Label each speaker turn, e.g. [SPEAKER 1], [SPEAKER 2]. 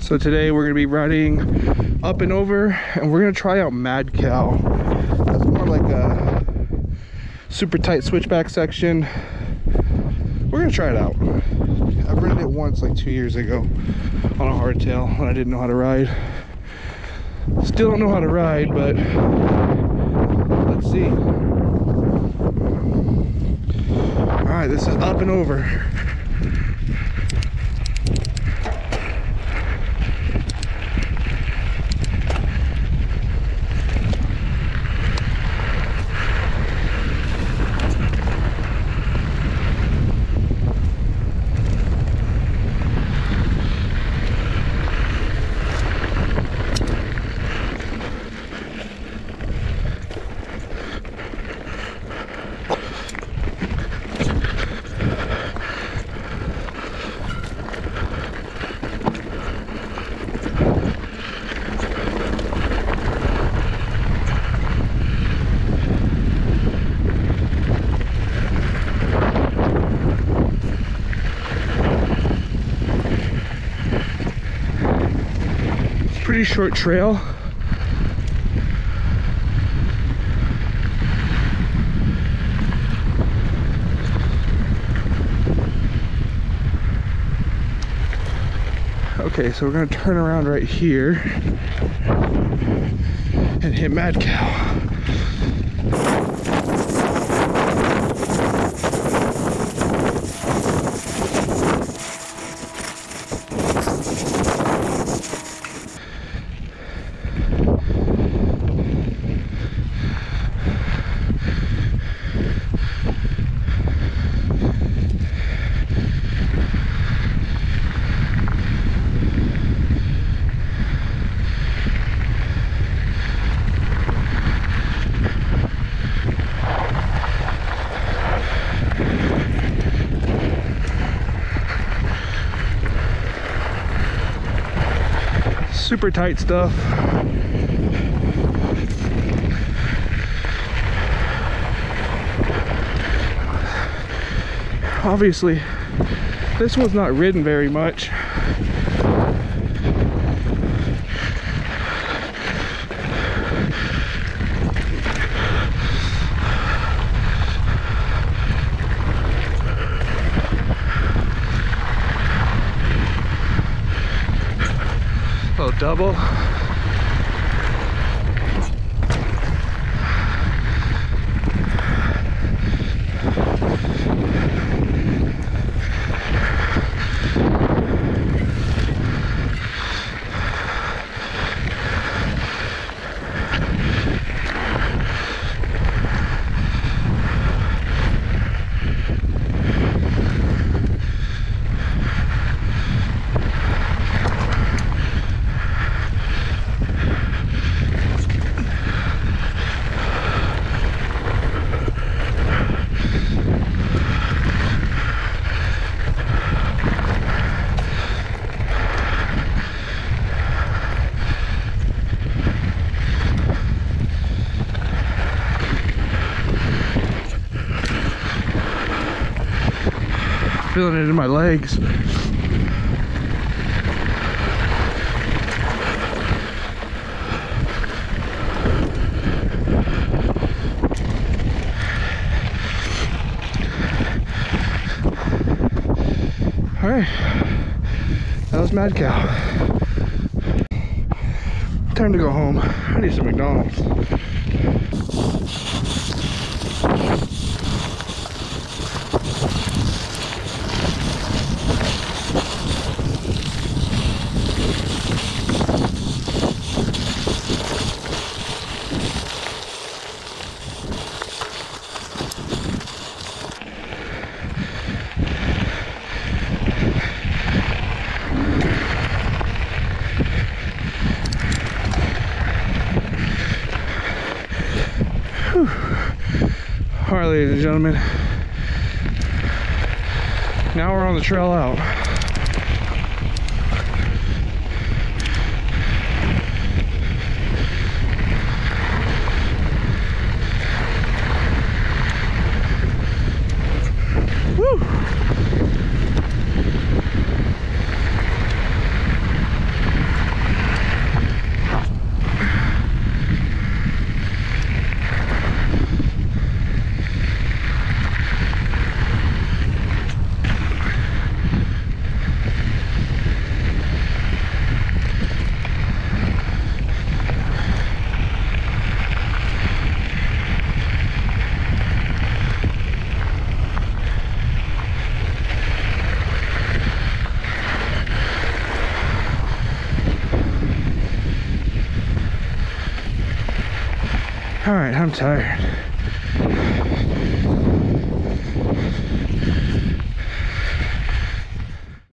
[SPEAKER 1] So today we're gonna be riding up and over, and we're gonna try out Mad Cow. That's more like a super tight switchback section. We're gonna try it out. I've ridden it once like 2 years ago on a hardtail when I didn't know how to ride. Still don't know how to ride, but let's see. All right, this is up and over. Pretty short trail. Okay, so we're gonna turn around right here and hit Mad Cow. Super tight stuff. Obviously, this one's not ridden very much. Double. Feeling it in my legs. All right, that was Mad Cow. Time to go home. I need some McDonald's. All right, ladies and gentlemen, now we're on the trail out. Woo! All right, I'm tired.